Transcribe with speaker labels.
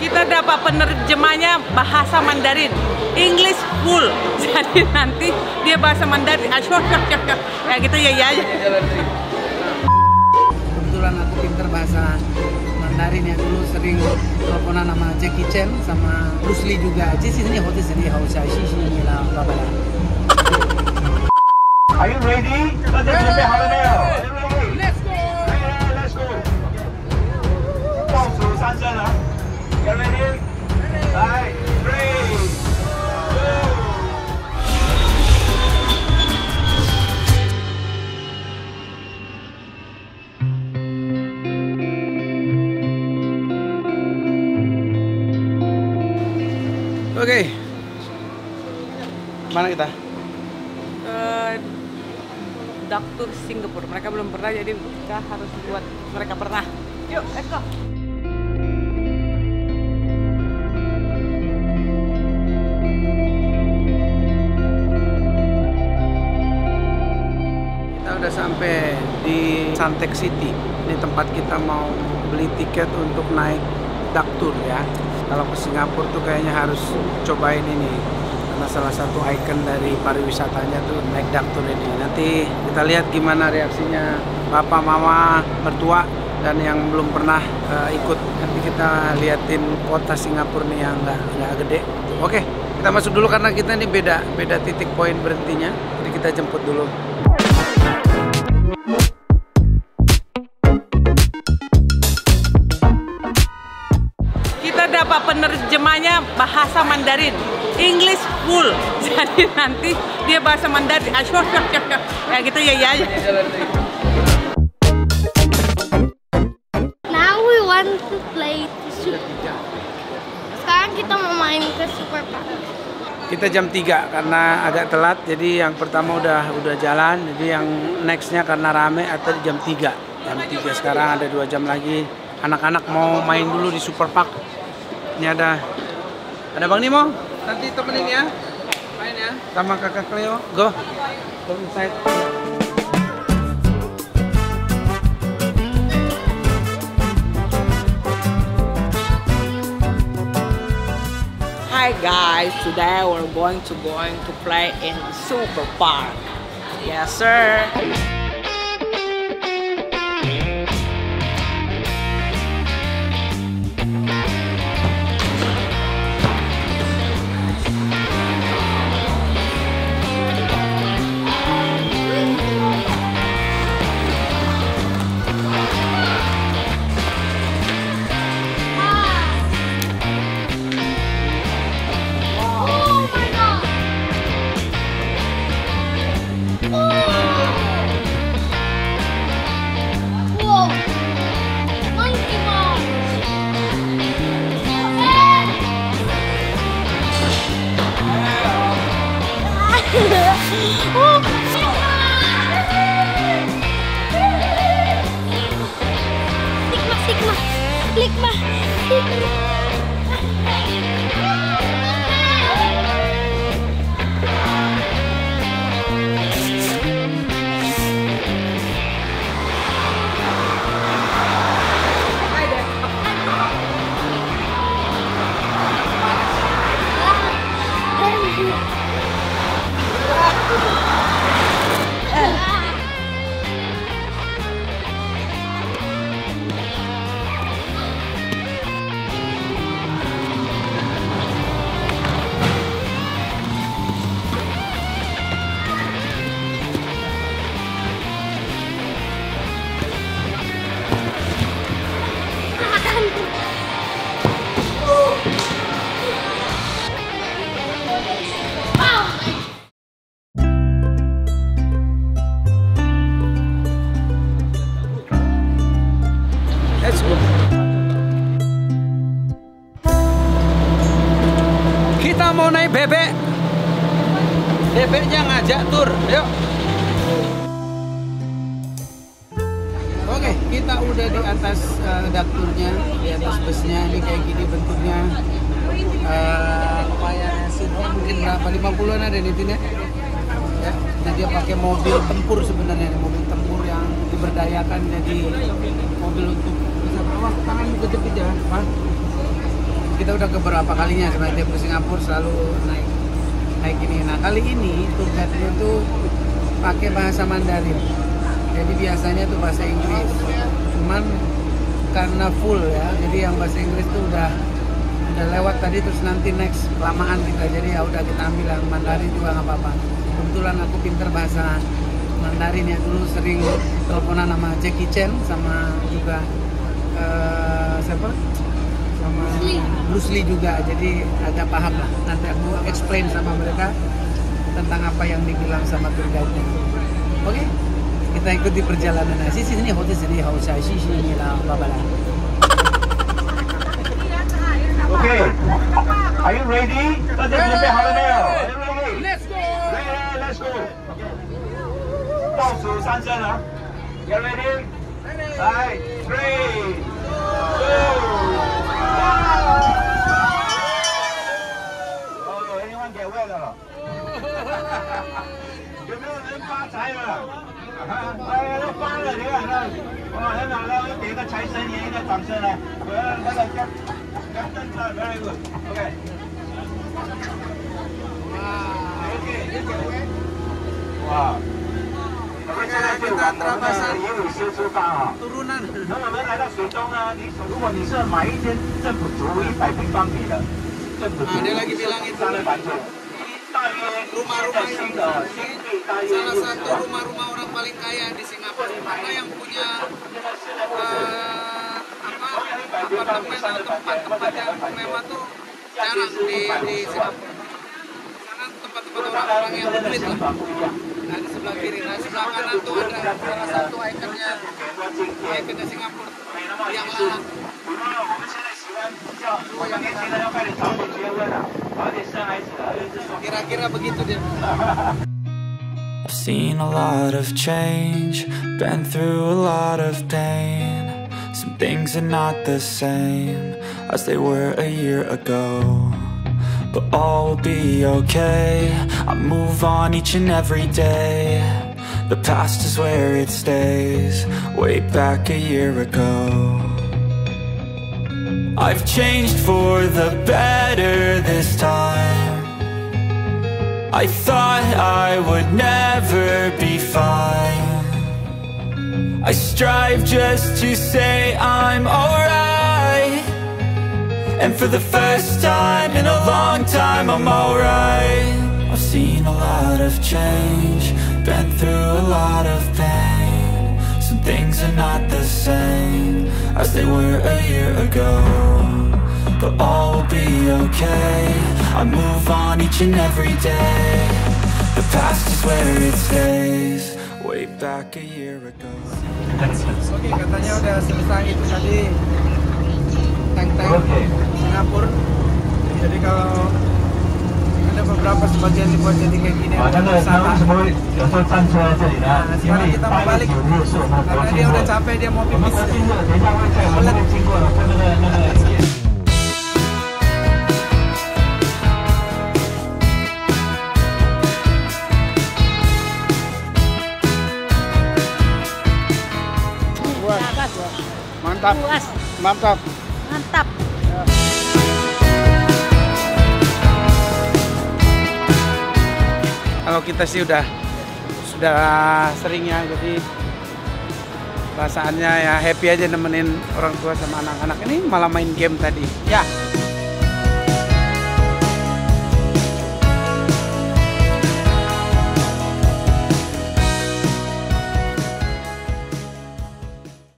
Speaker 1: Kita dapat penerjemahnya bahasa Mandarin, English full. Jadi nanti dia bahasa Mandarin, ya gitu ya aja.
Speaker 2: Kebetulan aku pinter bahasa Mandarin ya, dulu sering teleponan sama Jackie Chan sama Bruce Lee juga.
Speaker 3: Are you ready? 大家准备好了没有
Speaker 2: Let's go!
Speaker 3: Let's go! 倒数3声啊 You ready? 来 3,
Speaker 2: 2. Oke. Mana kita?
Speaker 1: Daktur Singapura. Mereka belum pernah, jadi kita harus buat mereka pernah. Yuk, let's go.
Speaker 2: Kita udah sampai di Suntec City. Ini tempat kita mau beli tiket untuk naik Daktur ya. Kalau ke Singapura tuh kayaknya harus cobain ini. Karena salah satu ikon dari pariwisatanya tuh naik Daktur ini. Nanti kita lihat gimana reaksinya papa, mama, mertua, dan yang belum pernah ikut. Nanti kita liatin kota Singapura nih yang nggak gede. Oke, kita masuk dulu karena kita ini beda titik poin berhentinya. Jadi kita jemput dulu.
Speaker 1: Kita dapat penerjemahnya bahasa Mandarin, English full. Jadi nanti dia bahasa Mandarin, ya gitu ya aja.
Speaker 4: Now we want to play to Super. Sekarang kita mau main ke Super Park.
Speaker 2: Kita jam 3 karena agak telat, jadi yang pertama udah jalan, jadi yang nextnya karena rame atau jam 3. Jam 3 sekarang ada 2 jam lagi. Anak-anak mau main dulu di Super Park. Ini ada Bang Nimo, nanti temenin ya, main ya, sama kakak Cleo. Go inside.
Speaker 1: Hi guys, today we're going to play in Super Park. Yes sir.
Speaker 4: Sigma.
Speaker 2: Let's go. Kita mau naik bebek. Bebeknya ngajak tur. Yuk. Oke, kita udah di atas Dakturnya, di atas busnya. Ini kayak gini bentuknya. Lumayan seatnya mungkin berapa? 50-an ada di sini. Ya, nah dia pakai mobil tempur sebenarnya, mobil tempur yang diberdayakan jadi mobil untuk bisa bawa tangan kejepit ya, Pak. kita udah keberapa kalinya sebenarnya tiap ke Singapura selalu naik ini. Nah kali ini tour guide-nya tuh pakai bahasa Mandarin. Jadi biasanya tuh bahasa Inggris. Cuman karena full ya, jadi yang bahasa Inggris tuh udah lewat tadi, terus nanti next kelamaan kita. Jadi ya udah kita ambil yang Mandarin juga nggak apa-apa. Kebetulan aku pinter bahasa Mandarin ya, dulu sering teleponan sama Jackie Chan sama juga siapa? Sama Bruce Lee juga, jadi agak paham lah. Nanti aku explain sama mereka tentang apa yang dibilang sama tour guide-nya. Oke, kita ikuti perjalanan. Sini hotel sini, hotel sini lah, babala.
Speaker 3: Okay, are you ready? 大家准备好了没有 ？Are you ready?
Speaker 2: Let's go.
Speaker 3: Ready, let's go. 倒数3声啊 ，You ready? 来 ，3, 2, 1。哦，anyone get wet 了？有没有人发财了？哎，都发了，你看那，哇，很好了，给个财神爷一个掌声来，我要那个。Very good. Okay. Wow.
Speaker 2: kita terabas
Speaker 3: 也有些出发啊。
Speaker 2: turunan.
Speaker 3: 那我们来到水中呢，如果你是买一间政府足100平方米的，政府足3的房子，大约
Speaker 2: rumah-rumah
Speaker 3: 新的新币大约
Speaker 2: salah satu rumah-rumah orang paling kaya di Singapura, karena yang punya apartemen atau tempat-tempat yang mewah tuh jarang di Singapura. Karena tempat-tempat orang-orang yang berduit lah. Nah di sebelah kiri, nah sebelah kanan tuh ada salah satu ikonnya Singapura yang lalang. Kira-kira begitu dia.
Speaker 5: I've seen a lot of change, been through a lot of pain. Some things are not the same as they were a year ago, but all will be okay. I move on each and every day. The past is where it stays, way back a year ago. I've changed for the better this time. I thought I would never be fine. I strive just to say I'm alright, and for the first time in a long time I'm alright. I've seen a lot of change, been through a lot of pain. Some things are not the same as they were a year ago, but all will be okay. I move on each and every day. The past is where it stays, way back a year ago.
Speaker 2: Oke, katanya udah selesai itu tadi tank-tank Singapura. Jadi kalau ada beberapa sebagian dibuat jadi kayak gini,
Speaker 3: 那个他为什么会有时候站车在这里呢？因为
Speaker 2: kita mau
Speaker 3: 8月
Speaker 2: balik
Speaker 3: 9日是我们国
Speaker 2: karena
Speaker 3: 庆
Speaker 2: dia
Speaker 3: 日
Speaker 2: udah。capek, dia mau
Speaker 3: 我们
Speaker 2: pipis.
Speaker 3: 国庆日等一下会在我们会经过的，在那个。
Speaker 2: Mantap.
Speaker 1: Puas.
Speaker 2: Mantap.
Speaker 1: Mantap.
Speaker 2: Kalau kita sih udah sering ya, jadi perasaannya ya happy aja nemenin orang tua sama anak-anak. Ini malah main game tadi. Ya.